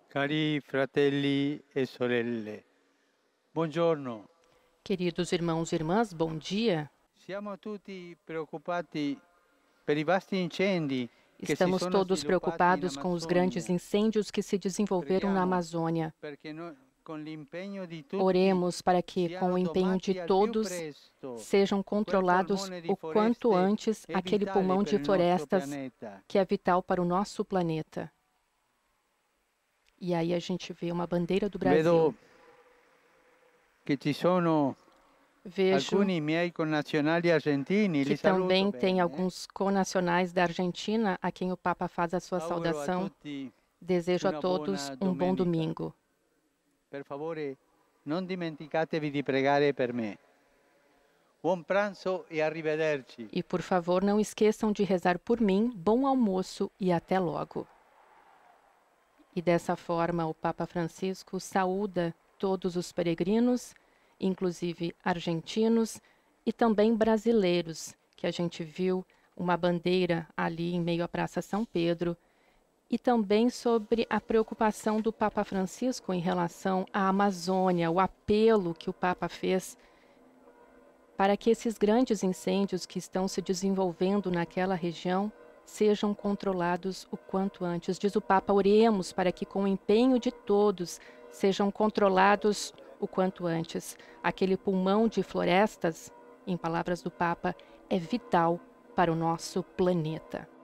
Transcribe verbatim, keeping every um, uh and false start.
Cari fratelli e sorelle, buongiorno. Queridos irmãos e irmãs, bom dia. Siamo tutti preoccupati per i vasti incendi che si Estamos sono todos sviluppati in preocupados com os grandes Amazzonia. incêndios que se desenvolveram na Preghiamo Amazônia. perché no- con l'impegno di tutti Oremos para que, com siano o empenho de domati al più todos, presto sejam quel controlados polmone di o quanto foreste antes è aquele vitale pulmão per de il nostro florestas pianeta. que é vital para o nosso planeta. E aí a gente vê uma bandeira do Brasil. Vedo che ci sono Vejo alcuni miei connazionali argentini, que li saluto também tem bene. alguns conacionais da Argentina a quem o Papa faz a sua Auguro a saudação. tutti Desejo a una todos buona um bom domenica. domingo. Per favore, non dimenticatevi di pregare per me. Buon pranzo e arrivederci. E, por favor, não esqueçam de rezar por mim. Bom almoço e até logo. E dessa forma, o Papa Francisco saúda todos os peregrinos, inclusive argentinos e também brasileiros, que a gente viu uma bandeira ali em meio à Praça São Pedro, e também sobre a preocupação do Papa Francisco em relação à Amazônia, o apelo que o Papa fez para que esses grandes incêndios que estão se desenvolvendo naquela região sejam controlados o quanto antes. Diz o Papa, oremos para que com o empenho de todos sejam controlados o quanto antes. Aquele pulmão de florestas, em palavras do Papa, é vital para o nosso planeta.